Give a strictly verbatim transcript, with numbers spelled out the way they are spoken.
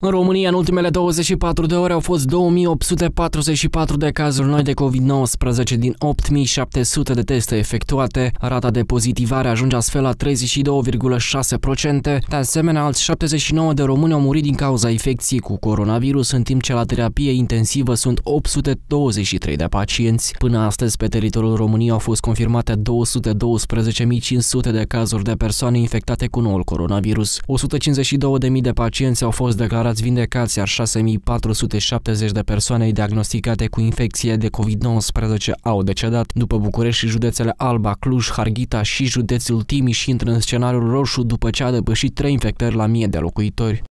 În România, în ultimele douăzeci și patru de ore au fost două mii opt sute patruzeci și patru de cazuri noi de COVID nouăsprezece din opt mii șapte sute de teste efectuate. Rata de pozitivare ajunge astfel la treizeci și doi virgulă șase la sută. De asemenea, alți șaptezeci și nouă de români au murit din cauza infecției cu coronavirus, în timp ce la terapie intensivă sunt opt sute douăzeci și trei de pacienți. Până astăzi, pe teritoriul României au fost confirmate două sute doisprezece mii cinci sute de cazuri de persoane infectate cu noul coronavirus. o sută cincizeci și două de mii de pacienți au fost declarați vindecați, iar șase mii patru sute șaptezeci de persoane diagnosticate cu infecție de COVID nouăsprezece au decedat. După București și județele Alba, Cluj, Harghita și județul Timiș intră în scenariul roșu după ce a depășit trei infectări la mie de locuitori.